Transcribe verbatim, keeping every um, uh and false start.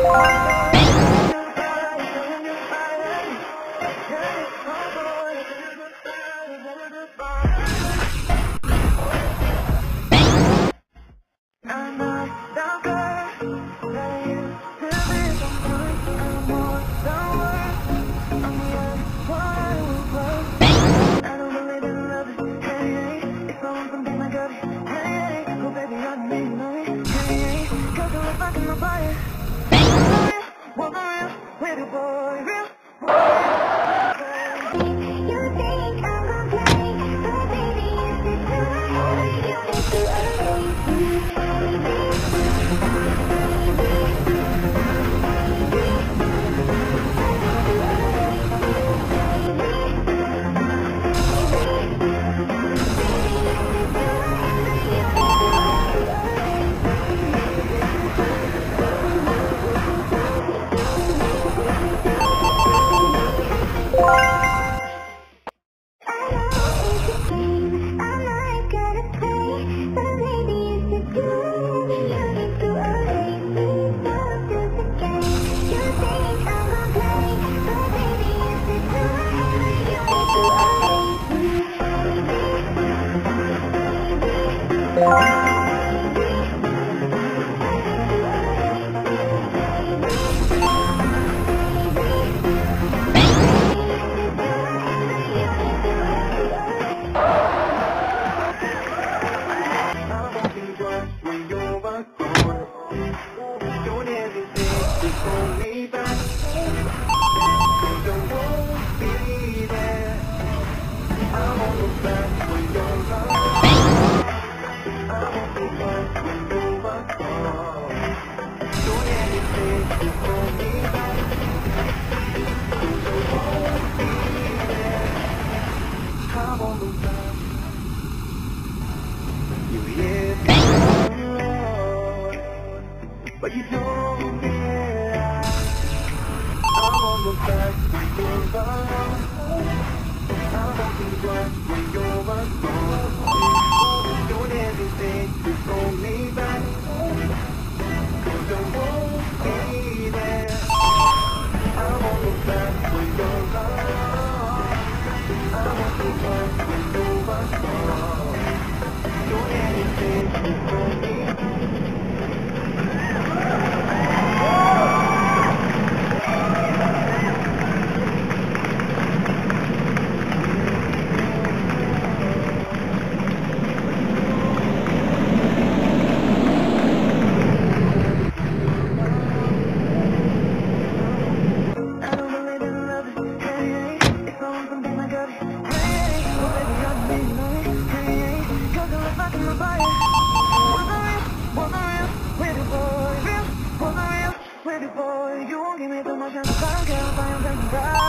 But you don't realize I'm on the back when you're around. I'm on the run when you're alone. Doing everything to hold me back, 'cause I won't be there. I'm on the back when you're around. I'm on the run when you're alone. Doing anything to hold me back. Boy, you won't give me too much time, I don't care if I am